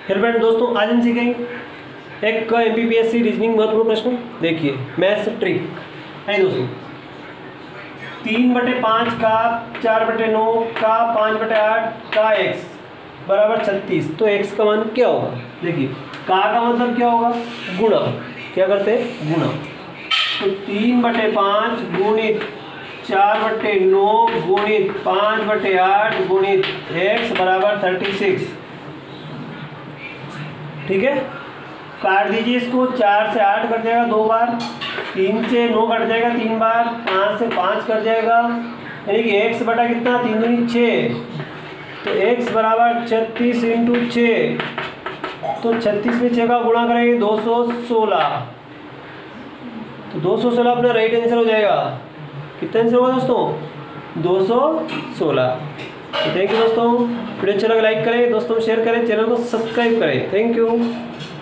Hello friend दोस्तों, आज हम सीखेंगे एक एमपीपीएससी रीजनिंग महत्वपूर्ण प्रश्न। देखिए मैथ्स ट्रिक है दोस्तों। 3/5 का 4/9 का 5/8 का x बराबर 36। तो x का मान क्या होगा? देखिए का मतलब क्या होगा? गुणा। क्या करते हैं? गुणा। तो 3/5 गुणित 4/9 गुणित 5/8 गुणित x बराबर 36। ठीक है, काट दीजिए इसको। 4 से 8 कट जाएगा 2 बार, 3 से 9 कट जाएगा 3 बार, 5 से 5 कट जाएगा, यानी कि x बटा कितना? 3 दूनी 6। तो x बराबर 36 इंटू 6। तो 36 में 6 का गुणा करेंगे 216। तो 216 अपना राइट आंसर हो जाएगा। कितना आंसर होगा दोस्तों? 216। थैंक यू दोस्तों। वीडियो अच्छा लगा लाइक करें, दोस्तों में शेयर करें, चैनल को सब्सक्राइब करें। Thank you.